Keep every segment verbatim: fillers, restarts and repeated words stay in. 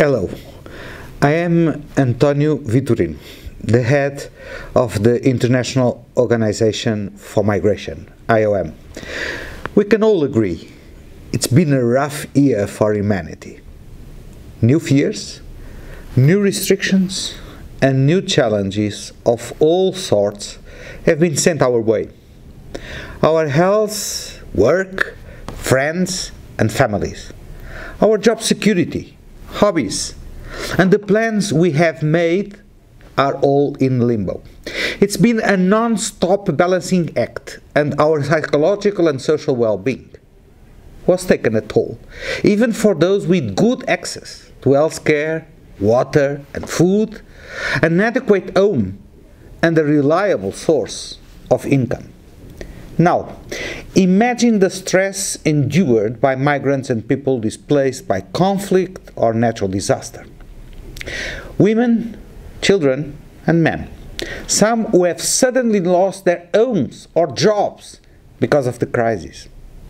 Hello, I am António Vitorino, the head of the International Organization for Migration, I O M. We can all agree it's been a rough year for humanity. New fears, new restrictions, and new challenges of all sorts have been sent our way. Our health, work, friends, and families, our job security, hobbies, and the plans we have made are all in limbo. It's been a non-stop balancing act, and our psychological and social well-being was taken a toll, even for those with good access to health care, water and food, an adequate home, and a reliable source of income. Now, imagine the stress endured by migrants and people displaced by conflict or natural disaster. Women, children, and men. Some who have suddenly lost their homes or jobs because of the crisis.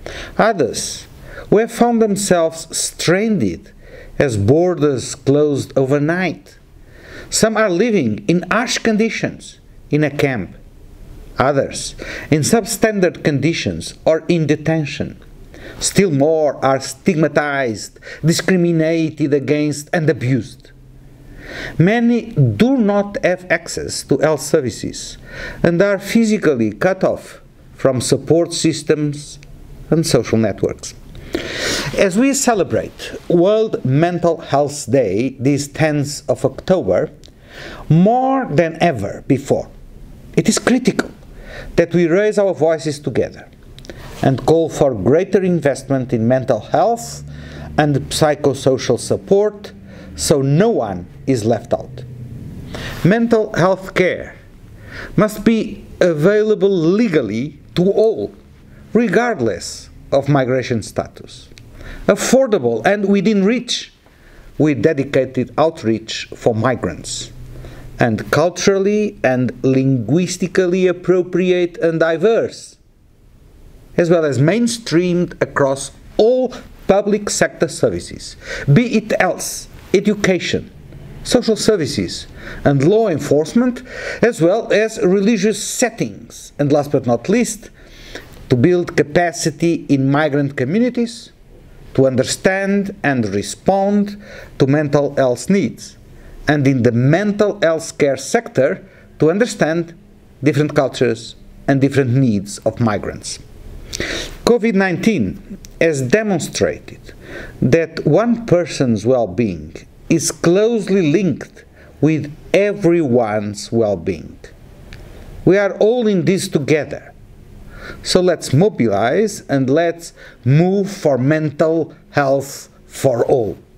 Others who have found themselves stranded as borders closed overnight. Some are living in harsh conditions in a camp. Others in substandard conditions or in detention. Still more are stigmatized, discriminated against, and abused. Many do not have access to health services and are physically cut off from support systems and social networks. As we celebrate World Mental Health Day this tenth of October, more than ever before, it is critical that we raise our voices together and call for greater investment in mental health and psychosocial support so no one is left out. Mental health care must be available legally to all, regardless of migration status, affordable and within reach, with dedicated outreach for migrants, and culturally and linguistically appropriate and diverse, as well as mainstreamed across all public sector services, be it health, education, social services, and law enforcement, as well as religious settings, and last but not least, to build capacity in migrant communities to understand and respond to mental health needs, and in the mental health care sector to understand different cultures and different needs of migrants. COVID nineteen has demonstrated that one person's well-being is closely linked with everyone's well-being. We are all in this together. So let's mobilize and let's move for mental health for all.